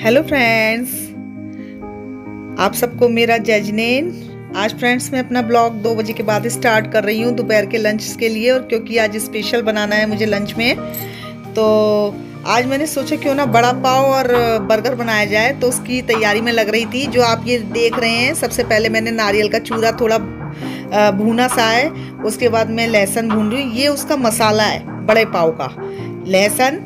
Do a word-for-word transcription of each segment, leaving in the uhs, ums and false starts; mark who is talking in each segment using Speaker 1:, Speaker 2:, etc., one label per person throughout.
Speaker 1: Hello friends, आप सबको मेरा जय जिनेंद्र। आज फ्रेंड्स मैं अपना ब्लॉग दो बजे के बाद स्टार्ट कर रही हूँ दोपहर के लंच के लिए। और क्योंकि आज स्पेशल बनाना है मुझे लंच में, तो आज मैंने सोचा क्यों ना बड़ा पाव और बर्गर बनाया जाए। तो उसकी तैयारी में लग रही थी। जो आप ये देख रहे हैं, सबसे पहले मैंने नारियल का चूरा थोड़ा भूना सा है, उसके बाद मैं लहसुन भून रही हूँ। ये उसका मसाला है बड़े पाव का, लहसुन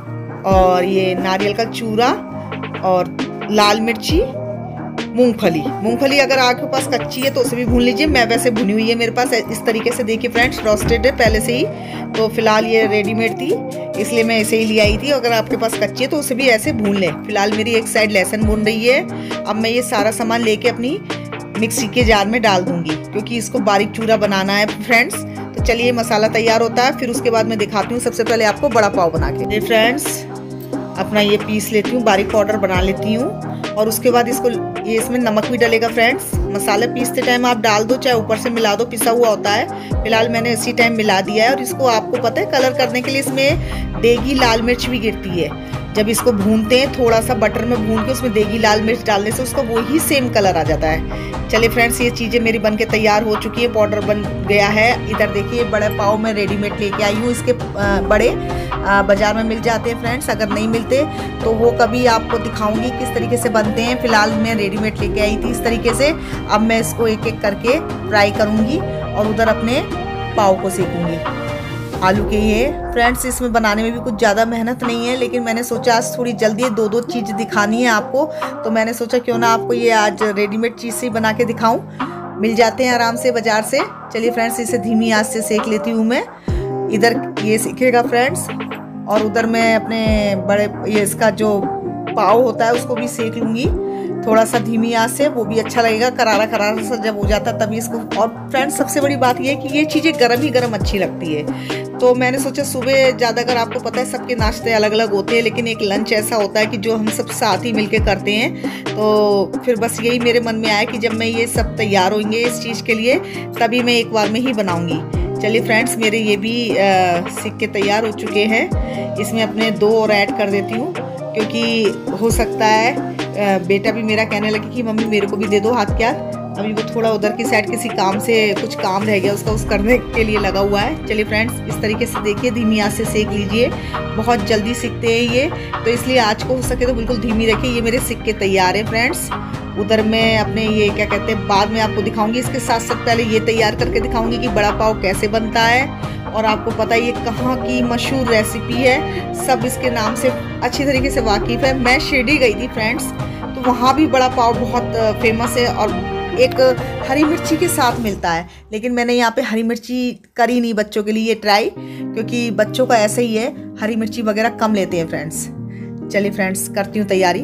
Speaker 1: और ये नारियल का चूरा और लाल मिर्ची, मूंगफली। मूंगफली अगर आपके पास कच्ची है तो उसे भी भून लीजिए। मैं वैसे भुनी हुई है मेरे पास इस तरीके से। देखिए फ्रेंड्स, रोस्टेड है पहले से ही, तो फिलहाल ये रेडीमेड थी इसलिए मैं ऐसे ही ले आई थी। अगर आपके पास कच्ची है तो उसे भी ऐसे भून लें। फिलहाल मेरी एक साइड लहसुन भून रही है। अब मैं ये सारा सामान लेके अपनी मिक्सी के जार में डाल दूंगी, क्योंकि इसको बारीक चूरा बनाना है फ्रेंड्स। तो चलिए मसाला तैयार होता है, फिर उसके बाद मैं दिखाती हूँ सबसे पहले आपको बड़ा पाव बना के। फ्रेंड्स अपना ये पीस लेती हूँ, बारीक पाउडर बना लेती हूँ। और उसके बाद इसको ये इसमें नमक भी डलेगा फ्रेंड्स। मसाले पीसते टाइम आप डाल दो, चाहे ऊपर से मिला दो, पिसा हुआ होता है। फिलहाल मैंने इसी टाइम मिला दिया है। और इसको आपको पता है कलर करने के लिए इसमें देगी लाल मिर्च भी गिरती है। जब इसको भूनते हैं थोड़ा सा बटर में भून के उसमें देगी लाल मिर्च डालने से उसका वही सेम कलर आ जाता है। चलिए फ्रेंड्स, ये चीज़ें मेरी बनके तैयार हो चुकी है, पाउडर बन गया है। इधर देखिए बड़े पाव मैं रेडीमेड लेके आई हूँ। इसके बड़े बाजार में मिल जाते हैं फ्रेंड्स। अगर नहीं मिलते तो वो कभी आपको दिखाऊंगी किस तरीके से बनते हैं। फिलहाल मैं रेडीमेड लेके आई थी इस तरीके से। अब मैं इसको एक एक करके फ्राई करूँगी और उधर अपने पाव को सेकूँगी आलू के। ये फ्रेंड्स इसमें बनाने में भी कुछ ज़्यादा मेहनत नहीं है, लेकिन मैंने सोचा आज थोड़ी जल्दी दो दो चीज़ दिखानी है आपको। तो मैंने सोचा क्यों ना आपको ये आज रेडीमेड चीज़ से बना के दिखाऊं। मिल जाते हैं आराम से बाजार से। चलिए फ्रेंड्स, इसे धीमी आंच से सेक लेती हूँ मैं। इधर ये सीखेगा फ्रेंड्स, और उधर मैं अपने बड़े ये इसका जो पाव होता है उसको भी सेक लूँगी थोड़ा सा धीमी आंच से। वो भी अच्छा लगेगा, करारा करारा सा जब हो जाता है तभी इसको। और फ्रेंड्स सबसे बड़ी बात ये है कि ये चीज़ें गर्म ही गर्म अच्छी लगती है। तो मैंने सोचा सुबह ज़्यादा, अगर आपको पता है सबके नाश्ते अलग अलग होते हैं, लेकिन एक लंच ऐसा होता है कि जो हम सब साथ ही मिलके करते हैं। तो फिर बस यही मेरे मन में आया कि जब मैं ये सब तैयार होंगे इस चीज़ के लिए, तभी मैं एक बार में ही बनाऊंगी। चलिए फ्रेंड्स, मेरे ये भी सिक्के तैयार हो चुके हैं। इसमें अपने दो और ऐड कर देती हूँ, क्योंकि हो सकता है बेटा भी मेरा कहने लगे कि मम्मी मेरे को भी दे दो हाथ क्या। अभी वो थोड़ा उधर की साइड किसी काम से कुछ काम रह गया उसका, उस करने के लिए लगा हुआ है। चलिए फ्रेंड्स, इस तरीके से देखिए धीमी आंच से सेक लीजिए। बहुत जल्दी सीखते हैं ये, तो इसलिए आँच को हो सके तो बिल्कुल धीमी रखिए। ये मेरे सिक्के तैयार है फ्रेंड्स। उधर मैं अपने ये क्या कहते हैं बाद में आपको दिखाऊंगी। इसके साथ साथ पहले ये तैयार करके दिखाऊंगी कि बड़ा पाव कैसे बनता है। और आपको पता है ये कहाँ की मशहूर रेसिपी है, सब इसके नाम से अच्छी तरीके से वाकिफ़ है। मैं शिरडी गई थी फ्रेंड्स, तो वहाँ भी बड़ा पाव बहुत फेमस है और एक हरी मिर्ची के साथ मिलता है। लेकिन मैंने यहाँ पे हरी मिर्ची करी नहीं बच्चों के लिए ट्राई, क्योंकि बच्चों का ऐसा ही है, हरी मिर्ची वगैरह कम लेते हैं फ्रेंड्स। चलिए फ्रेंड्स, करती हूँ तैयारी।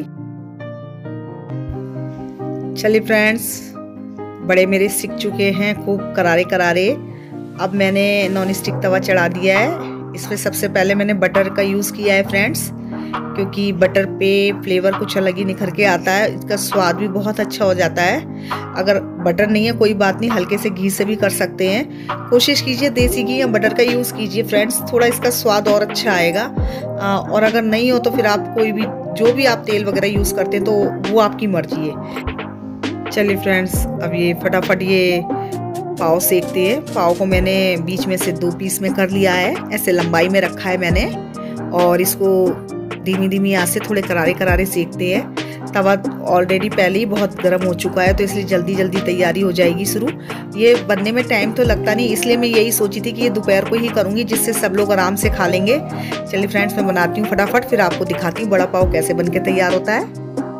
Speaker 1: चलिए फ्रेंड्स, बड़े मेरे सीख चुके हैं खूब करारे करारे। अब मैंने नॉन स्टिक तवा चढ़ा दिया है। इसमें सबसे पहले मैंने बटर का यूज़ किया है फ्रेंड्स, क्योंकि बटर पे फ्लेवर कुछ अलग ही निखर के आता है। इसका स्वाद भी बहुत अच्छा हो जाता है। अगर बटर नहीं है कोई बात नहीं, हल्के से घी से भी कर सकते हैं। कोशिश कीजिए देसी घी या बटर का यूज़ कीजिए फ्रेंड्स, थोड़ा इसका स्वाद और अच्छा आएगा। और अगर नहीं हो तो फिर आप कोई भी जो भी आप तेल वगैरह यूज़ करते हैं तो वो आपकी मर्जी है। चलिए फ्रेंड्स, अब ये फटाफट ये पाव सेकते हैं। पाव को मैंने बीच में से दो पीस में कर लिया है, ऐसे लंबाई में रखा है मैंने। और इसको धीमी धीमी आंच से थोड़े करारे करारे सेकते हैं। तवा ऑलरेडी पहले ही बहुत गर्म हो चुका है, तो इसलिए जल्दी जल्दी तैयारी हो जाएगी शुरू। ये बनने में टाइम तो लगता नहीं, इसलिए मैं यही सोची थी कि ये दोपहर को ही करूँगी, जिससे सब लोग आराम से खा लेंगे। चलिए फ्रेंड्स, मैं बनाती हूँ फटाफट, फिर आपको दिखाती हूँ बड़ा पाव कैसे बन के तैयार होता है।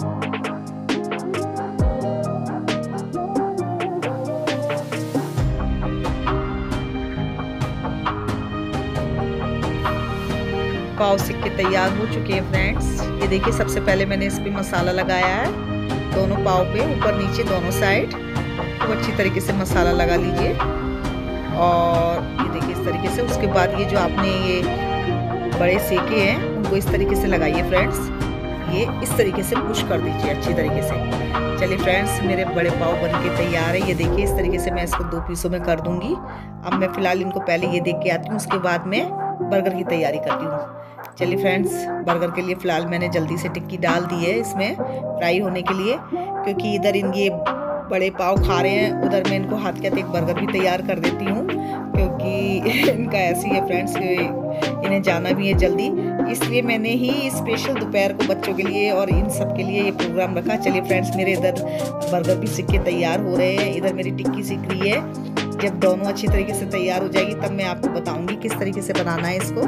Speaker 1: पाव सिक्के तैयार हो चुके हैं फ्रेंड्स। ये देखिए सबसे पहले मैंने इस पे मसाला लगाया है, दोनों पाव पे, ऊपर नीचे दोनों साइड। तो अच्छी तरीके से मसाला लगा लीजिए। और ये देखिए इस तरीके से। उसके बाद ये जो आपने ये बड़े सेके हैं उनको इस तरीके से लगाइए फ्रेंड्स। ये इस तरीके से पुश कर दीजिए अच्छी तरीके से। चलिए फ्रेंड्स, मेरे बड़े पाव बन के तैयार है। ये देखिए इस तरीके से मैं इसको दो पीसों में कर दूंगी। अब मैं फ़िलहाल इनको पहले ये देख के आती हूँ, उसके बाद मैं बर्गर की तैयारी करती हूँ। चलिए फ्रेंड्स, बर्गर के लिए फ़िलहाल मैंने जल्दी से टिक्की डाल दी है इसमें फ्राई होने के लिए, क्योंकि इधर इन ये बड़े पाव खा रहे हैं, उधर मैं इनको हाथ के हाथ एक बर्गर भी तैयार कर देती हूँ, क्योंकि इनका ऐसी है फ्रेंड्स, इन्हें जाना भी है जल्दी, इसलिए मैंने ही स्पेशल दोपहर को बच्चों के लिए और इन सब के लिए ये प्रोग्राम रखा। चलिए फ्रेंड्स, मेरे इधर बर्गर भी सीख के तैयार हो रहे हैं, इधर मेरी टिक्की सीख रही है। जब दोनों अच्छी तरीके से तैयार हो जाएगी तब मैं आपको बताऊंगी किस तरीके से बनाना है इसको।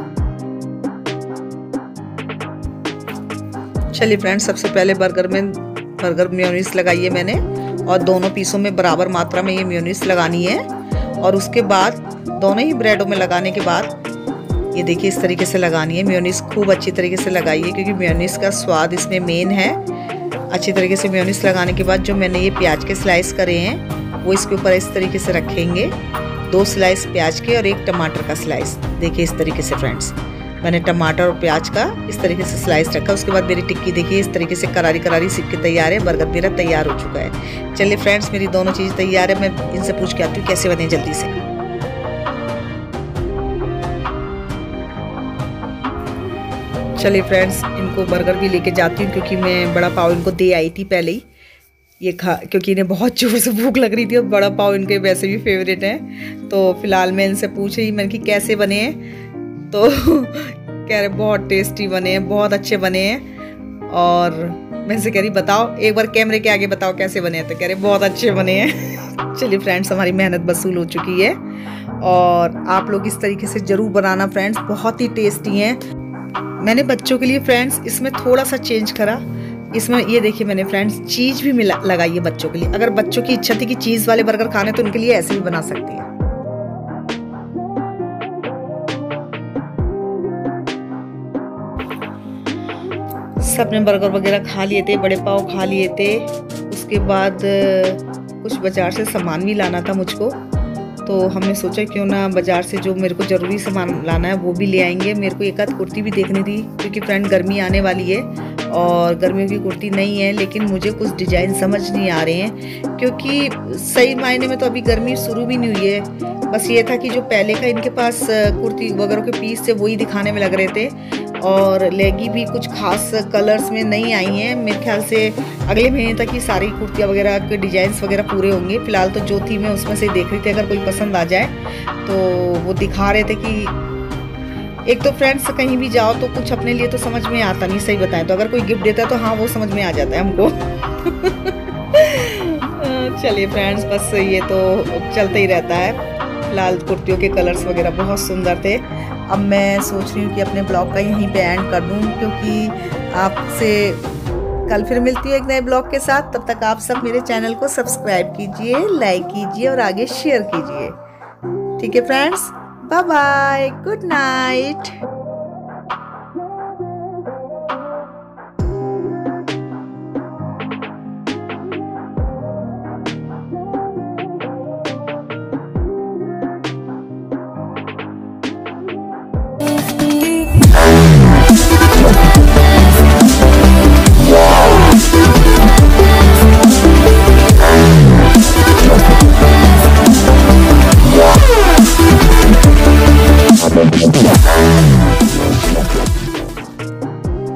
Speaker 1: चलिए फ्रेंड्स, सबसे पहले बर्गर में बर्गर मेयोनीज लगाई है मैंने, और दोनों पीसों में बराबर मात्रा में ये मेयोनीज लगानी है। और उसके बाद दोनों ही ब्रेडों में लगाने के बाद ये देखिए इस तरीके से लगानी है। मेयोनीज खूब अच्छी तरीके से लगाइए, क्योंकि मेयोनीज का स्वाद इसमें मेन है। अच्छी तरीके से मेयोनीज लगाने के बाद जो मैंने ये प्याज के स्लाइस करे हैं वो इसके ऊपर इस तरीके से रखेंगे। दो स्लाइस प्याज के और एक टमाटर का स्लाइस। देखिए इस तरीके से फ्रेंड्स, मैंने टमाटर और प्याज का इस तरीके से स्लाइस रखा। उसके बाद मेरी टिक्की देखिए इस तरीके से करारी करारी सीख के तैयार है। बर्गर मेरा तैयार हो चुका है। चलिए फ्रेंड्स, मेरी दोनों चीज़ तैयार है। मैं इनसे पूछ के आती हूँ कैसे बने जल्दी से। चलिए फ्रेंड्स, इनको बर्गर भी लेके जाती हूँ, क्योंकि मैं बड़ा पाव इनको दे आई थी पहले ही ये खा, क्योंकि इन्हें बहुत जोर से भूख लग रही थी और बड़ा पाव इनके वैसे भी फेवरेट है। तो फिलहाल मैं इनसे पूछ रही मैंने कि कैसे बने हैं, तो कह रहे बहुत टेस्टी बने हैं, बहुत अच्छे बने हैं। और मैं इनसे कह रही बताओ एक बार कैमरे के आगे बताओ कैसे बने हैं, तो कह रहे बहुत अच्छे बने हैं। चलिए फ्रेंड्स, हमारी मेहनत वसूल हो चुकी है, और आप लोग इस तरीके से ज़रूर बनाना फ्रेंड्स, बहुत ही टेस्टी हैं। मैंने बच्चों के लिए फ्रेंड्स इसमें थोड़ा सा चेंज करा। इसमें ये देखिए मैंने फ्रेंड्स चीज़ भी मिला लगाई है बच्चों के लिए। अगर बच्चों की इच्छा थी कि चीज़ वाले बर्गर खाने, तो उनके लिए ऐसे भी बना सकती है। सबने बर्गर वगैरह खा लिए थे, बड़े पाव खा लिए थे। उसके बाद कुछ बाजार से सामान भी लाना था मुझको, तो हमने सोचा क्यों ना बाज़ार से जो मेरे को ज़रूरी सामान लाना है वो भी ले आएंगे। मेरे को एक आध कुर्ती भी देखनी थी, क्योंकि फ्रेंड गर्मी आने वाली है और गर्मियों की कुर्ती नहीं है, लेकिन मुझे कुछ डिज़ाइन समझ नहीं आ रहे हैं, क्योंकि सही मायने में तो अभी गर्मी शुरू भी नहीं हुई है। बस ये था कि जो पहले का इनके पास कुर्ती वगैरह के पीस थे वही दिखाने में लग रहे थे, और लेगी भी कुछ खास कलर्स में नहीं आई हैं। मेरे ख्याल से अगले महीने तक ही सारी कुर्तियाँ वगैरह के डिज़ाइंस वगैरह पूरे होंगे। फ़िलहाल तो जो थी मैं उसमें से देख रही थी, अगर कोई पसंद आ जाए तो वो दिखा रहे थे कि एक तो फ्रेंड्स कहीं भी जाओ तो कुछ अपने लिए तो समझ में आता नहीं, सही बताएं तो। अगर कोई गिफ्ट देता है तो हाँ वो समझ में आ जाता है हमको। चलिए फ्रेंड्स, बस ये तो चलते ही रहता है। फिलहाल कुर्तियों के कलर्स वगैरह बहुत सुंदर थे। अब मैं सोच रही हूँ कि अपने ब्लॉग का यहीं पे एंड कर दूँ, क्योंकि आपसे कल फिर मिलती हूँ एक नए ब्लॉग के साथ। तब तक आप सब मेरे चैनल को सब्सक्राइब कीजिए, लाइक कीजिए और आगे शेयर कीजिए। ठीक है friends, bye bye, good night.